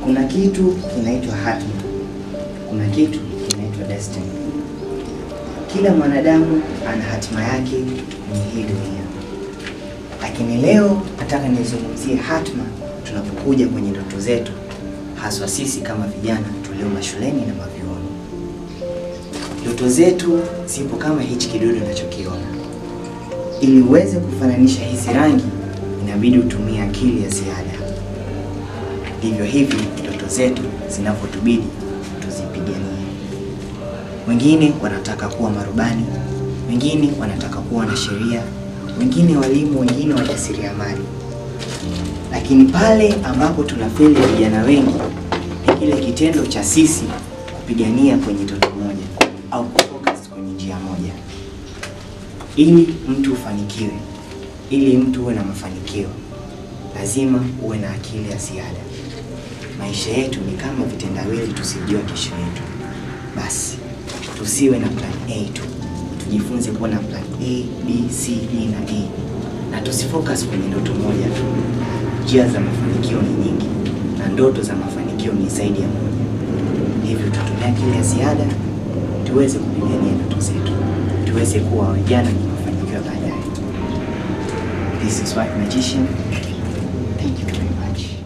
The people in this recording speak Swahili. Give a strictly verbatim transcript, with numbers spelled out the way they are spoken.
Kuna kitu kinaitwa hatima, kuna kitu kinaitwa destiny. Kila mwanadamu ana hatima yake kwenye hii dunia. Lakini leo nataka nizungumzie hatima tunapokuja kwenye ndoto zetu, haswa sisi kama vijana tulio mashuleni na mavyuoni. Ndoto zetu zipo kama hichi kidudu unachokiona. Ili uweze kufananisha hizi rangi, inabidi utumie akili ya ziada. Ndivyo hivi ndoto zetu zinavyotubidi tuzipiganie. Wengine wanataka kuwa marubani, wengine wanataka kuwa na sheria, wengine walimu, wengine wajasiriamali. Lakini pale ambapo tunafeli vijana wengi ni kile kitendo cha sisi kupigania kwenye ndoto moja au kufocus kwenye njia moja. Ili mtu ufanikiwe, ili mtu uwe na mafanikio, lazima uwe na akili ya ziada. Maisha yetu ni kama vitendawili tusijua kesho yetu. Basi tusiwe na plan A tu, tujifunze kuwa na plan A, B, C, D na E, na tusifocus kwenye ndoto moja tu. Njia za mafanikio ni nyingi na ndoto za mafanikio ni zaidi ya moja. Hivyo tutumie akili ya ziada tuweze kupigania ndoto zetu, tuweze kuwa vijana wenye mafanikio baadaye. This is White Magician. Thank you very much.